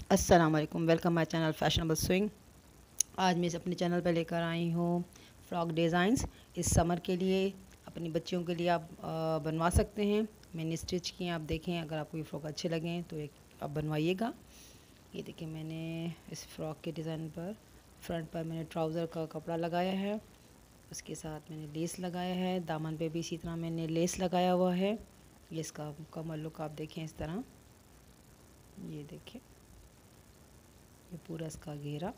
अस्सलाम वालेकुम, welcome my channel fashionable swing. आज मैं अपने चैनल पर लेकर आई हूँ फ्रॉक डिज़ाइंस। इस समर के लिए अपनी बच्चियों के लिए आप बनवा सकते हैं। मैंने स्टिच किए, आप देखें। अगर आपको ये फ़्रॉक अच्छे लगें तो एक आप बनवाइएगा। ये देखिए, मैंने इस फ़्रॉक के डिज़ाइन पर फ्रंट पर मैंने ट्राउज़र का कपड़ा लगाया है, उसके साथ मैंने लेस लगाया है। दामन पे भी इसी तरह मैंने लेस लगाया हुआ है। ये इसका मुकम्मल लुक आप देखें इस तरह। ये देखें, ये पूरा इसका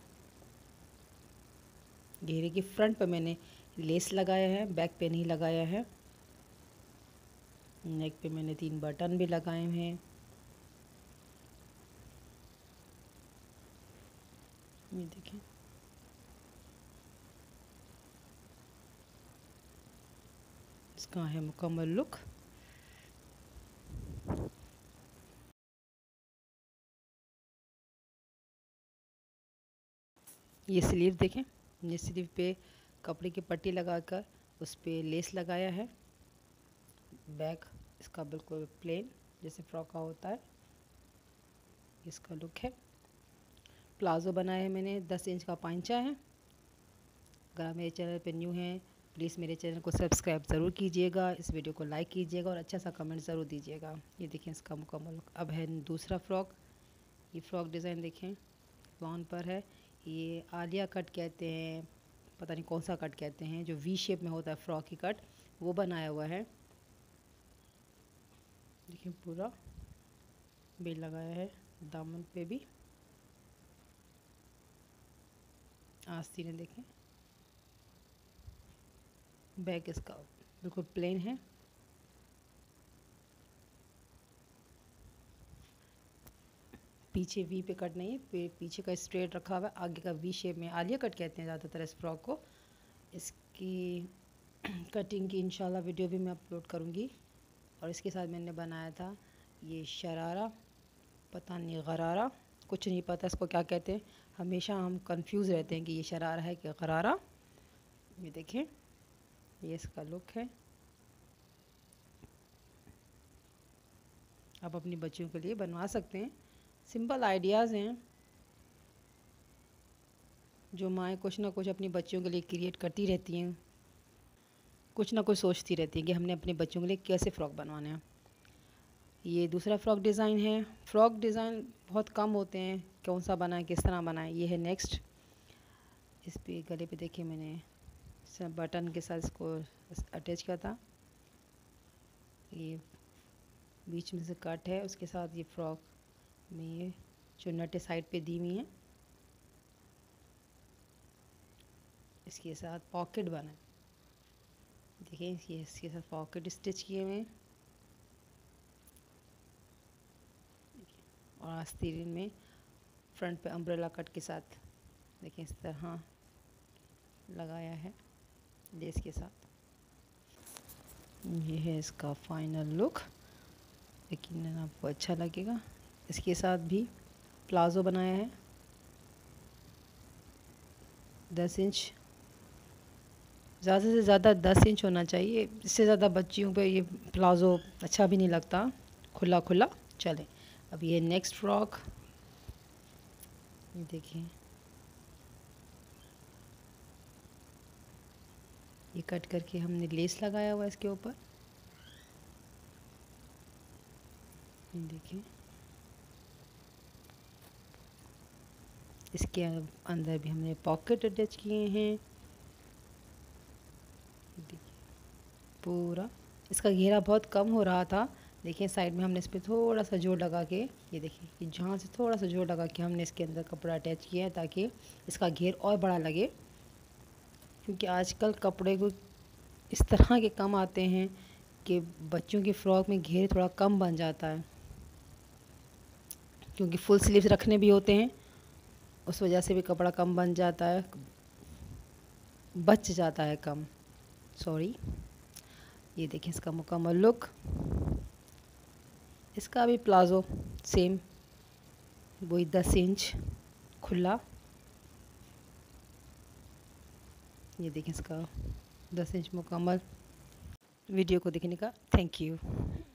घेरे की फ्रंट पे मैंने लेस लगाया है, बैक पे नहीं लगाया है। नेक पे मैंने 3 बटन भी लगाए हैं। ये देखें, इसका है मुकम्मल लुक। ये स्लीव देखें, ये स्लीव पे कपड़े की पट्टी लगाकर उस पे लेस लगाया है। बैक इसका बिल्कुल प्लेन जैसे फ्रॉक का होता है, इसका लुक है। प्लाज़ो बनाया है मैंने, 10 इंच का पांचा है। अगर आप मेरे चैनल पे न्यू हैं, प्लीज़ मेरे चैनल को सब्सक्राइब ज़रूर कीजिएगा, इस वीडियो को लाइक कीजिएगा और अच्छा सा कमेंट ज़रूर दीजिएगा। ये देखें इसका मुकम्मल लुक। अब है दूसरा फ़्रॉक। ये फ़्रॉक डिज़ाइन देखें, लॉन पर है। ये आलिया कट कहते हैं, पता नहीं कौन सा कट कहते हैं, जो वी शेप में होता है फ़्रॉक की कट, वो बनाया हुआ है। देखिए, पूरा बेल लगाया है, दामन पे भी आस्तीनें देखें। बैक इसका बिल्कुल प्लेन है। पीछे वी पे कट नहीं है, पीछे का स्ट्रेट रखा हुआ है, आगे का वी शेप में। आलिया कट कहते हैं ज़्यादातर इस फ्रॉक को। इसकी कटिंग की इंशाल्लाह वीडियो भी मैं अपलोड करूँगी। और इसके साथ मैंने बनाया था ये शरारा, पता नहीं गरारा, कुछ नहीं पता इसको क्या कहते हैं। हमेशा हम कंफ्यूज रहते हैं कि ये शरारा है कि गरारा। ये देखें, ये इसका लुक है। आप अपनी बच्चियों के लिए बनवा सकते हैं। सिंपल आइडियाज़ हैं जो माएँ कुछ ना कुछ अपनी बच्चियों के लिए क्रिएट करती रहती हैं, कुछ ना कुछ सोचती रहती हैं कि हमने अपने बच्चों के लिए कैसे फ़्रॉक बनवाना है। ये दूसरा फ़्रॉक डिज़ाइन है। फ़्रॉक डिज़ाइन बहुत कम होते हैं, कौन सा बनाएं, किस तरह बनाएं। ये है नेक्स्ट। इस पे गले पे देखिए, मैंने सब बटन के साथ इसको अटैच किया था। ये बीच में से कट है, उसके साथ ये फ्रॉक में ये चुन्नटें साइड पे दी हुई हैं। इसके साथ पॉकेट बना, देखिए ये इसके साथ पॉकेट स्टिच किए हुए हैं। और आस्तीन में फ्रंट पे अम्ब्रेला कट के साथ देखिए इस तरह लगाया है लेस के साथ। ये है इसका फाइनल लुक, यकीनन आपको अच्छा लगेगा। इसके साथ भी प्लाज़ो बनाया है, 10 इंच, ज़्यादा से ज़्यादा 10 इंच होना चाहिए। इससे ज़्यादा बच्चियों पे ये प्लाज़ो अच्छा भी नहीं लगता, खुला खुला चले। अब ये नेक्स्ट फ्रॉक, ये देखिए, ये कट करके हमने लेस लगाया हुआ है इसके ऊपर। ये देखिए, इसके अंदर भी हमने पॉकेट अटैच किए हैं। देखिए, पूरा इसका घेरा बहुत कम हो रहा था। देखिए साइड में हमने इस पर थोड़ा सा जोड़ लगा के, ये देखिए, ये जहाँ से थोड़ा सा जोड़ लगा के हमने इसके अंदर कपड़ा अटैच किया है ताकि इसका घेर और बड़ा लगे। क्योंकि आजकल कपड़े को इस तरह के कम आते हैं कि बच्चों की फ़्रॉक में घेर थोड़ा कम बन जाता है, क्योंकि फुल स्लीव्स रखने भी होते हैं, उस वजह से भी कपड़ा कम बन जाता है, बच जाता है कम, सॉरी। ये देखिए इसका मुकम्मल लुक। इसका भी प्लाज़ो सेम वही 10 इंच खुला। ये देखिए इसका 10 इंच मुकम्मल। वीडियो को देखने का थैंक यू।